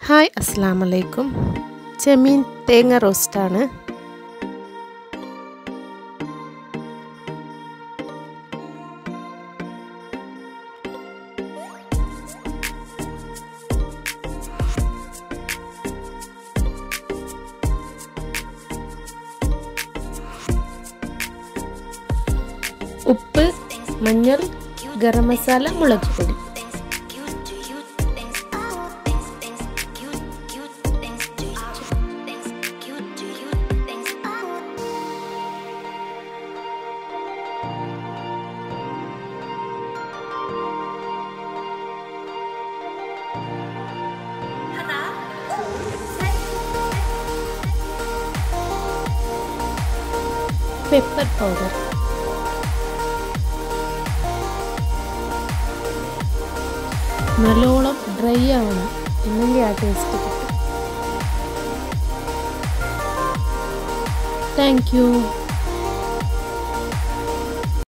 Hi അസ്സലാമു അലൈക്കും. ചെമ്മീൻ തേങ്ങ റോസ്റ്റാണ്. ഉപ്പ്, മഞ്ഞൾ, ഗരം മസാല, മുളക് പൊടി. പെപ്പർ പൗഡർ, നല്ലോണം ഡ്രൈ ആവണം, എന്നെങ്കിൽ ആ ടേസ്റ്റ് കിട്ടും. Thank U.